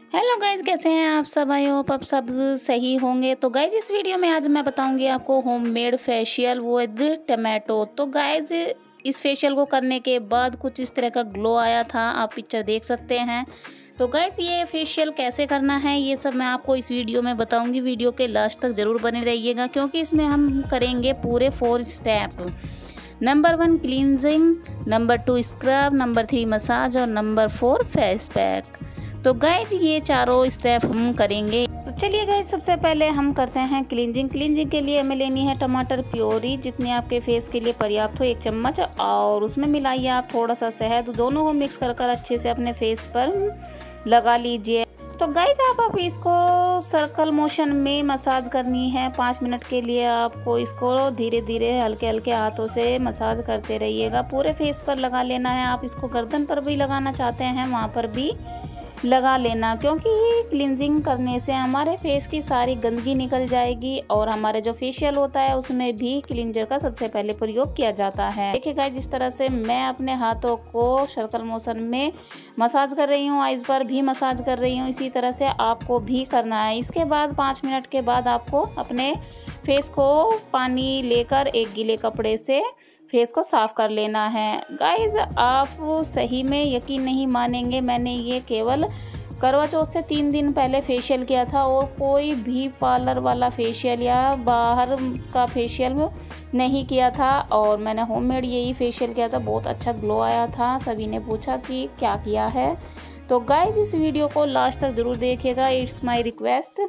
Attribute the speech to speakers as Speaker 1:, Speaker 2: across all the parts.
Speaker 1: Hello guys, कैसे हैं आप सब। आई होप आप सब सही होंगे। तो गाइज इस वीडियो में आज मैं बताऊंगी आपको होममेड फेशियल विद टमाटो। तो गाइज इस फेशियल को करने के बाद कुछ इस तरह का ग्लो आया था, आप पिक्चर देख सकते हैं। तो गाइज ये फेशियल कैसे करना है ये सब मैं आपको इस वीडियो में बताऊंगी। वीडियो के लास्ट तक ज़रूर बने रहिएगा क्योंकि इसमें हम करेंगे पूरे 4 step. Number 1 cleansing, number 2 scrub, number 3 massage और नंबर 4 फेस पैक। तो गाइज ये चारों स्टेप हम करेंगे। तो चलिए गाइज सबसे पहले हम करते हैं क्लींजिंग। क्लींजिंग के लिए हमें लेनी है टमाटर प्योरी, जितनी आपके फेस के लिए पर्याप्त हो, 1 चम्मच, और उसमें मिलाइए आप थोड़ा सा शहद। दोनों को मिक्स कर कर अच्छे से अपने फेस पर लगा लीजिए। तो गाइज आप इसको सर्कल मोशन में मसाज करनी है 5 मिनट के लिए। आपको इसको धीरे धीरे हल्के हल्के हाथों से मसाज करते रहिएगा। पूरे फेस पर लगा लेना है। आप इसको गर्दन पर भी लगाना चाहते हैं वहाँ पर भी लगा लेना, क्योंकि क्लींजिंग करने से हमारे फेस की सारी गंदगी निकल जाएगी और हमारे जो फेशियल होता है उसमें भी क्लींजर का सबसे पहले प्रयोग किया जाता है। देखिए गाइस जिस तरह से मैं अपने हाथों को सर्कल मोशन में मसाज कर रही हूँ, आइज पर भी मसाज कर रही हूँ, इसी तरह से आपको भी करना है। इसके बाद 5 मिनट के बाद आपको अपने फेस को पानी लेकर एक गीले कपड़े से फेस को साफ़ कर लेना है। गाइज आप सही में यकीन नहीं मानेंगे, मैंने ये केवल करवा चौथ से 3 दिन पहले फेशियल किया था और कोई भी पार्लर वाला फेशियल या बाहर का फेशियल नहीं किया था और मैंने होममेड यही फेशियल किया था। बहुत अच्छा ग्लो आया था। सभी ने पूछा कि क्या किया है। तो गाइज इस वीडियो को लास्ट तक ज़रूर देखिएगा, इट्स माई रिक्वेस्ट।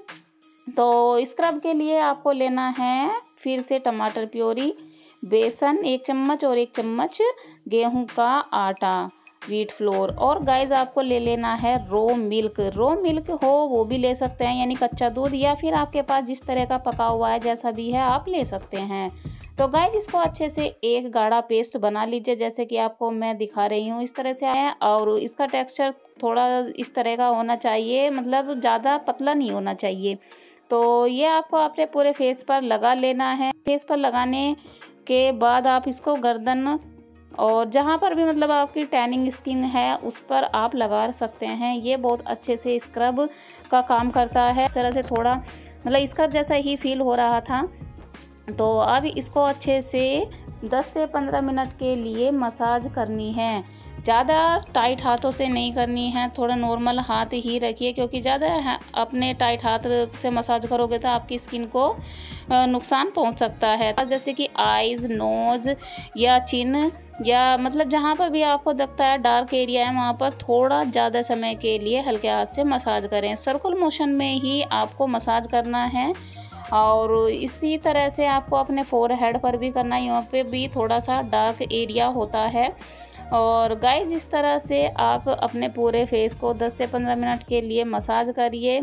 Speaker 1: तो स्क्रब के लिए आपको लेना है फिर से टमाटर प्योरी, बेसन 1 चम्मच और 1 चम्मच गेहूं का आटा, व्हीट फ्लोर, और गाइज आपको ले लेना है रो मिल्क। रो मिल्क हो वो भी ले सकते हैं, यानी कच्चा दूध, या फिर आपके पास जिस तरह का पका हुआ है जैसा भी है आप ले सकते हैं। तो गाइज इसको अच्छे से एक गाढ़ा पेस्ट बना लीजिए, जैसे कि आपको मैं दिखा रही हूँ इस तरह से आया। और इसका टेक्सचर थोड़ा इस तरह का होना चाहिए, मतलब ज़्यादा पतला नहीं होना चाहिए। तो ये आपको अपने पूरे फेस पर लगा लेना है। फेस पर लगाने के बाद आप इसको गर्दन और जहाँ पर भी मतलब आपकी टैनिंग स्किन है उस पर आप लगा सकते हैं। ये बहुत अच्छे से स्क्रब का काम करता है। इस तरह से थोड़ा मतलब स्क्रब जैसा ही फील हो रहा था। तो अब इसको अच्छे से 10 से 15 मिनट के लिए मसाज करनी है। ज़्यादा टाइट हाथों से नहीं करनी है, थोड़ा नॉर्मल हाथ ही रखिए, क्योंकि ज़्यादा अपने टाइट हाथ से मसाज करोगे तो आपकी स्किन को नुकसान पहुंच सकता है। जैसे कि आइज़, नोज़ या चिन, या मतलब जहां पर भी आपको लगता है डार्क एरिया है वहां पर थोड़ा ज़्यादा समय के लिए हल्के हाथ से मसाज करें। सर्कुलर मोशन में ही आपको मसाज करना है और इसी तरह से आपको अपने फोरहेड पर भी करना है, यहाँ पे भी थोड़ा सा डार्क एरिया होता है। और गाइस इस तरह से आप अपने पूरे फेस को 10 से 15 मिनट के लिए मसाज करिए।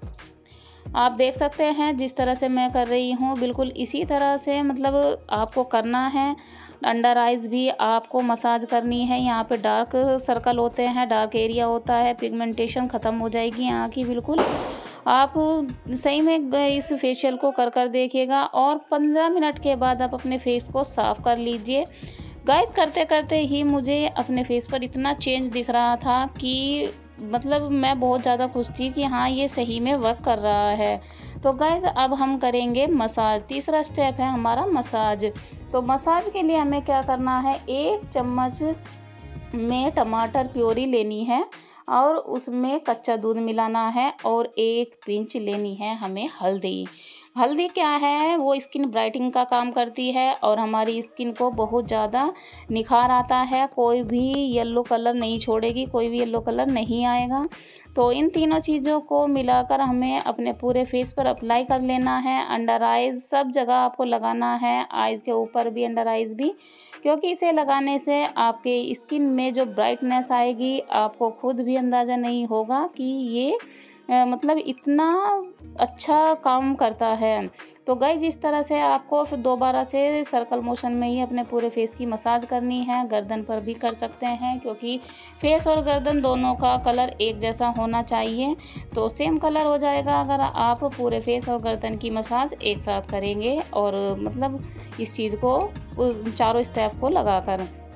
Speaker 1: आप देख सकते हैं जिस तरह से मैं कर रही हूँ, बिल्कुल इसी तरह से मतलब आपको करना है। अंडर आइज़ भी आपको मसाज करनी है। यहाँ पे डार्क सर्कल होते हैं, डार्क एरिया होता है, पिगमेंटेशन ख़त्म हो जाएगी यहाँ की बिल्कुल। आप सही में इस फेशियल को कर कर देखिएगा और 15 मिनट के बाद आप अपने फेस को साफ़ कर लीजिए। गाइस करते करते ही मुझे अपने फेस पर इतना चेंज दिख रहा था कि मतलब मैं बहुत ज़्यादा खुश थी कि हाँ ये सही में वर्क कर रहा है। तो गाइस अब हम करेंगे मसाज। तीसरा स्टेप है हमारा मसाज। तो मसाज के लिए हमें क्या करना है, 1 चम्मच में टमाटर प्योरी लेनी है और उसमें कच्चा दूध मिलाना है और 1 पिंच लेनी है हमें हल्दी। हल्दी क्या है, वो स्किन ब्राइटनिंग का काम करती है और हमारी स्किन को बहुत ज़्यादा निखार आता है। कोई भी येलो कलर नहीं छोड़ेगी, कोई भी येलो कलर नहीं आएगा। तो इन तीनों चीज़ों को मिलाकर हमें अपने पूरे फेस पर अप्लाई कर लेना है। अंडर आइज़ सब जगह आपको लगाना है, आइज़ के ऊपर भी, अंडर आइज़ भी, क्योंकि इसे लगाने से आपके स्किन में जो ब्राइटनेस आएगी आपको खुद भी अंदाज़ा नहीं होगा कि ये मतलब इतना अच्छा काम करता है। तो गाइज इस तरह से आपको फिर दोबारा से सर्कल मोशन में ही अपने पूरे फेस की मसाज करनी है। गर्दन पर भी कर सकते हैं, क्योंकि फेस और गर्दन दोनों का कलर एक जैसा होना चाहिए, तो सेम कलर हो जाएगा अगर आप पूरे फेस और गर्दन की मसाज एक साथ करेंगे और मतलब इस चीज़ को चारों स्टेप को लगाकर।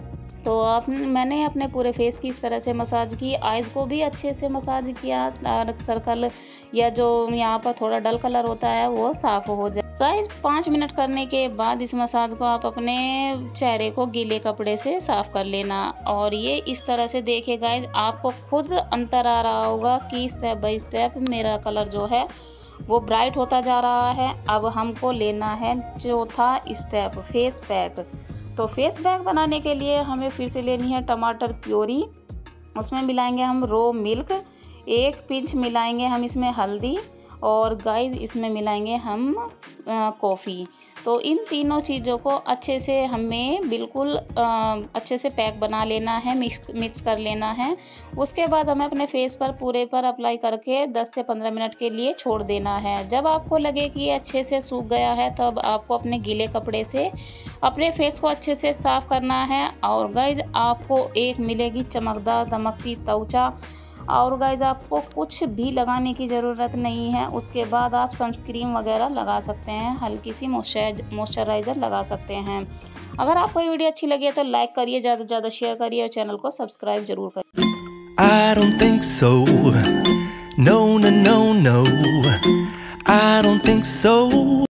Speaker 1: तो मैंने अपने पूरे फेस की इस तरह से मसाज की, आइज़ को भी अच्छे से मसाज किया, डार्क सर्कल या जो यहाँ पर थोड़ा डल कलर होता है वो साफ़ हो जाए। गाइस 5 मिनट करने के बाद इस मसाज को आप अपने चेहरे को गीले कपड़े से साफ़ कर लेना। और ये इस तरह से देखिए गाइस, आपको खुद अंतर आ रहा होगा कि स्टेप बाय स्टेप मेरा कलर जो है वो ब्राइट होता जा रहा है। अब हमको लेना है चौथा स्टेप, फेस पैक। तो फेस पैक बनाने के लिए हमें फिर से लेनी है टमाटर प्योरी, उसमें मिलाएंगे हम रो मिल्क, 1 पिंच मिलाएंगे हम इसमें हल्दी, और गाइस इसमें मिलाएंगे हम कॉफ़ी। तो इन तीनों चीज़ों को अच्छे से हमें बिल्कुल अच्छे से पैक बना लेना है, मिक्स कर लेना है। उसके बाद हमें अपने फेस पर पूरे पर अप्लाई करके 10 से 15 मिनट के लिए छोड़ देना है। जब आपको लगे कि ये अच्छे से सूख गया है तब आपको अपने गीले कपड़े से अपने फेस को अच्छे से साफ़ करना है। और गाइस आपको एक मिलेगी चमकदार दमकती त्वचा। और गाइस आपको कुछ भी लगाने की ज़रूरत नहीं है। उसके बाद आप सनस्क्रीन वगैरह लगा सकते हैं, हल्की सी मॉइस्चराइज़र लगा सकते हैं। अगर आपको ये वीडियो अच्छी लगी है तो लाइक करिए, ज़्यादा से ज़्यादा शेयर करिए और चैनल को सब्सक्राइब जरूर करिए।
Speaker 2: I don't think so. No, no, no, no. I don't think so.